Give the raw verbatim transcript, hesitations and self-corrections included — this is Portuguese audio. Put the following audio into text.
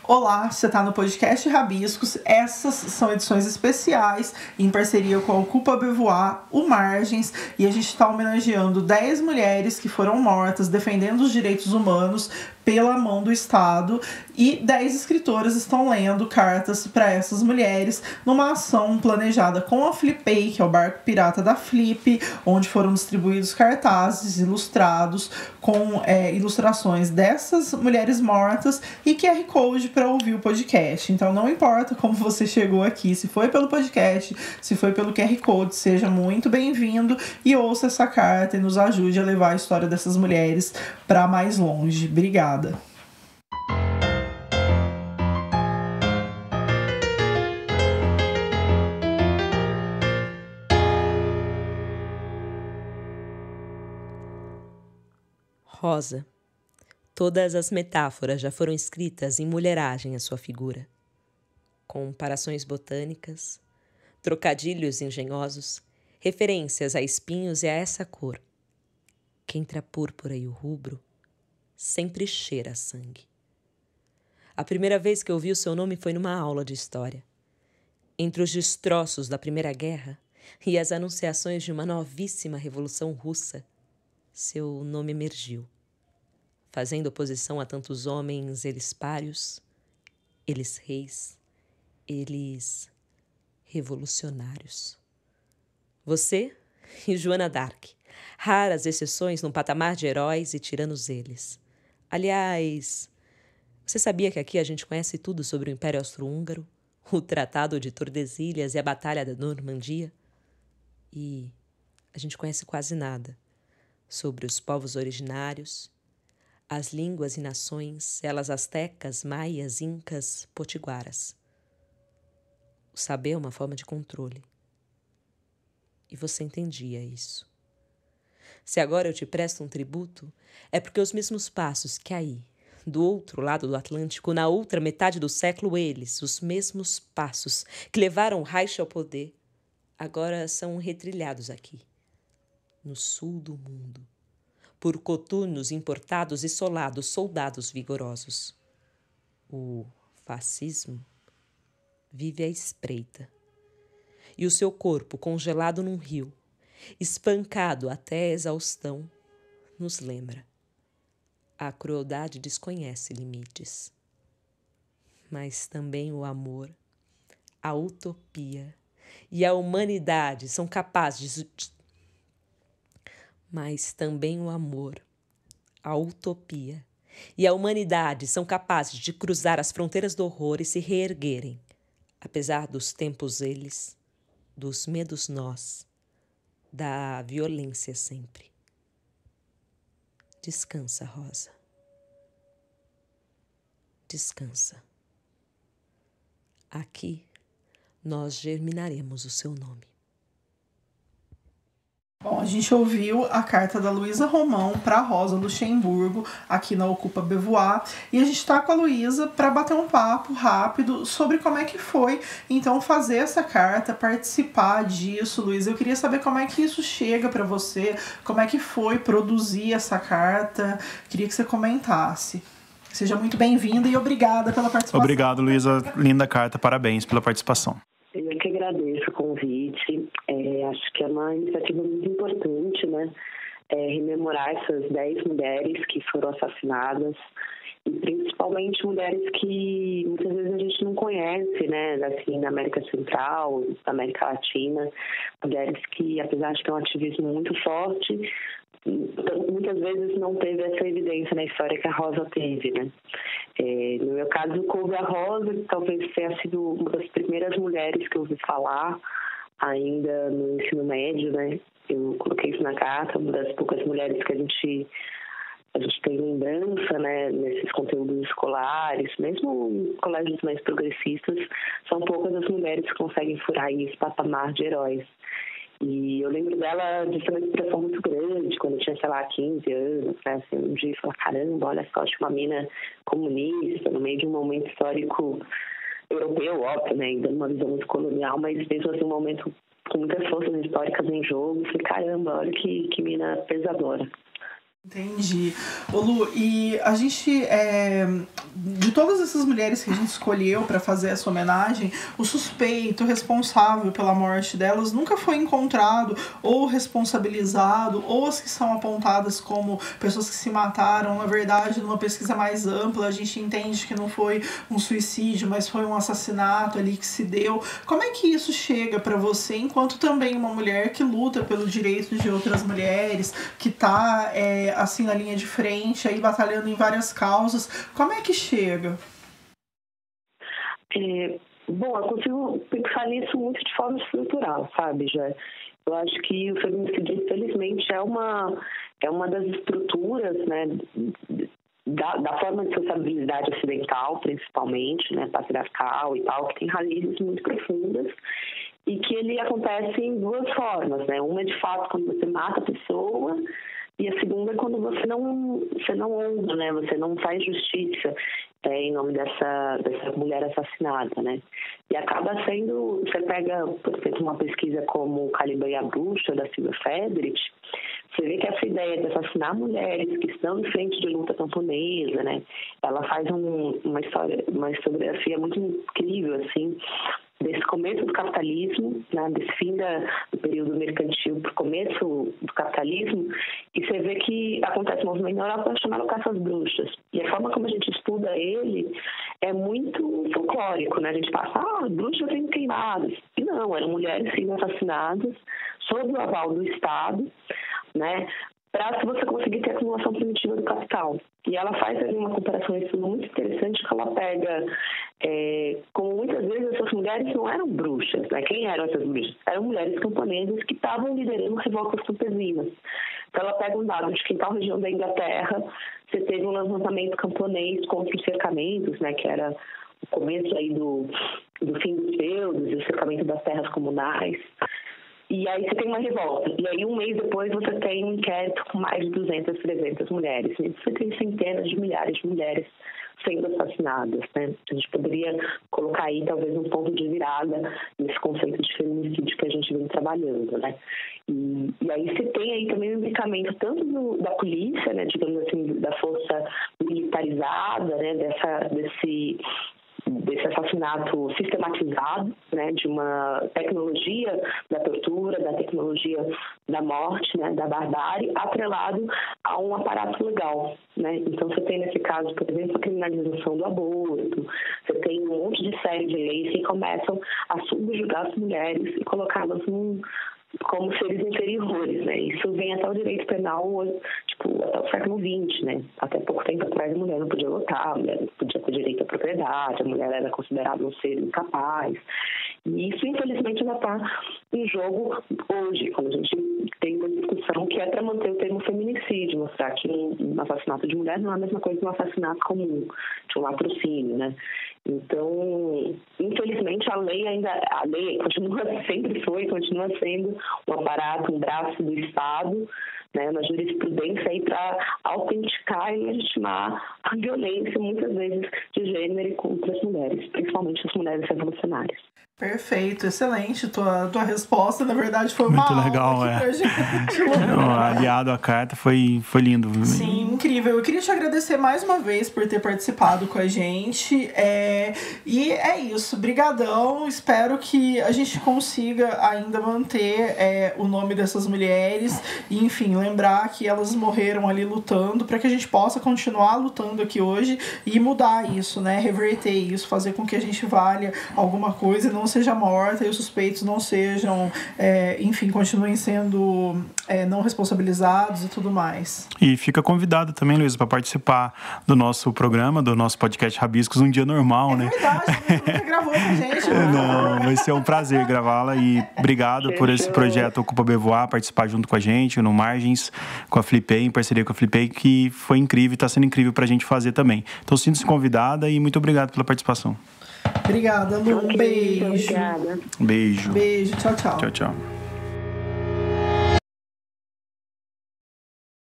Olá, você está no podcast Rabiscos. Essas são edições especiais em parceria com a Ocupa Beauvoir, o Margens, e a gente está homenageando dez mulheres que foram mortas defendendo os direitos humanos pela mão do Estado, e dez escritoras estão lendo cartas para essas mulheres numa ação planejada com a Flipei, que é o barco pirata da Flip, onde foram distribuídos cartazes ilustrados com é, ilustrações dessas mulheres mortas e Q R Code para ouvir o podcast. Então não importa como você chegou aqui, se foi pelo podcast, se foi pelo Q R Code, seja muito bem-vindo e ouça essa carta e nos ajude a levar a história dessas mulheres para mais longe. Obrigada. Rosa. Todas as metáforas já foram escritas em mulheragem à sua figura. Comparações botânicas, trocadilhos engenhosos, referências a espinhos e a essa cor, que entre a púrpura e o rubro sempre cheira a sangue. A primeira vez que ouvi o seu nome foi numa aula de história. Entre os destroços da Primeira Guerra e as anunciações de uma novíssima Revolução Russa, seu nome emergiu, fazendo oposição a tantos homens, eles pários, eles reis, eles revolucionários. Você e Joana d'Arc, raras exceções num patamar de heróis e tiranos eles. Aliás, você sabia que aqui a gente conhece tudo sobre o Império Austro-Húngaro, o Tratado de Tordesilhas e a Batalha da Normandia? E a gente conhece quase nada sobre os povos originários, as línguas e nações, elas astecas, maias, incas, potiguaras. O saber é uma forma de controle. E você entendia isso. Se agora eu te presto um tributo, é porque os mesmos passos que aí, do outro lado do Atlântico, na outra metade do século, eles, os mesmos passos que levaram Reich ao poder, agora são retrilhados aqui, no sul do mundo, por coturnos importados e solados soldados vigorosos. O fascismo vive à espreita, e o seu corpo congelado num rio, espancado até a exaustão, nos lembra. A crueldade desconhece limites, mas também o amor, a utopia e a humanidade são capazes de... Mas também o amor, a utopia e a humanidade são capazes de cruzar as fronteiras do horror e se reerguerem, apesar dos tempos eles, dos medos nós, da violência sempre. Descansa, Rosa. Descansa. Aqui nós germinaremos o seu nome. Bom, a gente ouviu a carta da Luísa Romão para Rosa Luxemburgo, aqui na Ocupa Beauvoir, e a gente está com a Luísa para bater um papo rápido sobre como é que foi, então, fazer essa carta, participar disso. Luísa, eu queria saber como é que isso chega para você, como é que foi produzir essa carta, queria que você comentasse. Seja muito bem-vinda e obrigada pela participação. Obrigado, Luísa, linda carta, parabéns pela participação. Eu que agradeço o convite, é, acho que é uma iniciativa muito importante, né? É, rememorar essas dez mulheres que foram assassinadas, e principalmente mulheres que muitas vezes a gente não conhece, né? Assim, na América Central, na América Latina, mulheres que, apesar de ter um ativismo muito forte, muitas vezes não teve essa evidência na história que a Rosa teve, né? É, no meu caso, coube a Rosa, que talvez tenha sido uma das primeiras mulheres que eu ouvi falar, ainda no ensino médio, né? Eu coloquei isso na carta, uma das poucas mulheres que a gente, a gente tem lembrança, né? Nesses conteúdos escolares, mesmo em colégios mais progressistas, são poucas as mulheres que conseguem furar esse patamar de heróis. E eu lembro dela de ter uma inspiração muito grande, quando eu tinha, sei lá, quinze anos, né? Assim, um dia falar, caramba, olha só, tinha uma mina comunista, no meio de um momento histórico europeu, óbvio, né? Ainda numa visão muito colonial, mas mesmo assim um momento com muitas forças históricas em jogo. Falei, caramba, olha que, que mina pesadora. Entendi. Ô Lu, e a gente, é, de todas essas mulheres que a gente escolheu para fazer essa homenagem, o suspeito responsável pela morte delas nunca foi encontrado ou responsabilizado, ou as que são apontadas como pessoas que se mataram, na verdade, numa pesquisa mais ampla, a gente entende que não foi um suicídio, mas foi um assassinato ali que se deu. Como é que isso chega para você, enquanto também uma mulher que luta pelo direito de outras mulheres, que está é, assim na linha de frente, aí batalhando em várias causas, como é que chega? É, bom, eu consigo pensar nisso muito de forma estrutural, sabe, já. Eu acho que o feminicídio, infelizmente, é uma, é uma das estruturas, né, da, da forma de sociabilidade ocidental, principalmente, né, patriarcal e tal, que tem raízes muito profundas, e que ele acontece em duas formas, né? Uma é, de fato, quando você mata a pessoa, e a segunda é quando você não, você não honra, né? Você não faz justiça é, em nome dessa, dessa mulher assassinada, né? E acaba sendo... Você pega, por exemplo, uma pesquisa como Caliban e a Bruxa, da Silvia Federici, você vê que essa ideia de assassinar mulheres que estão em frente de luta camponesa, né? Ela faz um, uma história, uma historiografia muito incrível, assim, desse começo do capitalismo, né, desse fim da, do período mercantil para o começo do capitalismo, e você vê que acontece um movimento na Europa chamado Caça às Bruxas. E a forma como a gente estuda ele é muito folclórico, né? A gente passa, ah, bruxas sendo queimadas. E não, eram mulheres sendo assassinadas sob o aval do Estado, né? Para se você conseguir ter a acumulação primitiva do capital. E ela faz ali uma comparação isso muito interessante, que ela pega, é, como muitas vezes essas mulheres não eram bruxas, né? Quem eram essas bruxas? Eram mulheres camponesas que estavam liderando revoltas campesinas. Então ela pega um dado de que em tal região da Inglaterra você teve um levantamento camponês contra os cercamentos, né? Que era o começo aí do, do fim dos feudos e o cercamento das terras comunais. E aí você tem uma revolta. E aí um mês depois você tem um inquérito com mais de duzentas, trezentas mulheres. E você tem centenas de milhares de mulheres sendo assassinadas, né? A gente poderia colocar aí talvez um ponto de virada nesse conceito de feminicídio que a gente vem trabalhando, né? E, e aí você tem aí também o implicamento tanto do, da polícia, né? Digamos assim, da força militarizada, né? Dessa, desse... desse assassinato sistematizado, né, de uma tecnologia da tortura, da tecnologia da morte, né, da barbárie, atrelado a um aparato legal, né? Então você tem nesse caso, por exemplo, a criminalização do aborto, você tem um monte de série de leis que começam a subjugar as mulheres e colocá-las num como seres inferiores, né? Isso vem até o direito penal, tipo, até o século vinte, né? Até pouco tempo atrás a mulher não podia votar, a mulher não podia ter direito à propriedade, a mulher era considerada um ser incapaz. E isso, infelizmente, ainda está em jogo hoje, quando a gente tem uma discussão que é para manter o termo feminicídio, mostrar que um assassinato de mulher não é a mesma coisa que um assassinato comum, de um latrocínio, né? Então, infelizmente, a lei ainda, a lei continua, sempre foi, continua sendo um aparato, um braço do Estado, né, uma jurisprudência aí para autenticar e legitimar a violência, muitas vezes, de gênero contra as mulheres, principalmente as mulheres revolucionárias. Perfeito, excelente. Tua, tua resposta, na verdade, foi uma muito legal, aula é. pra gente. Aliado à carta foi, foi lindo. Sim, incrível. Eu queria te agradecer mais uma vez por ter participado com a gente. É, e é isso, brigadão. Espero que a gente consiga ainda manter é, o nome dessas mulheres e, enfim, lembrar que elas morreram ali lutando para que a gente possa continuar lutando aqui hoje e mudar isso, né? Reverter isso, fazer com que a gente valha alguma coisa e não seja morta e os suspeitos não sejam, é, enfim, continuem sendo é, não responsabilizados e tudo mais. E fica convidado também, Luísa, para participar do nosso programa, do nosso podcast Rabiscos, um dia normal, é né? É verdade, você nunca gravou com a gente. Né? Não, vai ser um prazer gravá-la e obrigado por esse projeto Ocupa Beauvoir, participar junto com a gente, no Margens, com a Flipei, em parceria com a Flipei, que foi incrível e está sendo incrível para a gente fazer também. Então, sinta-se convidada e muito obrigado pela participação. Obrigada, Lu. Um beijo. Obrigada. Beijo. Beijo. Tchau, tchau. Tchau, tchau.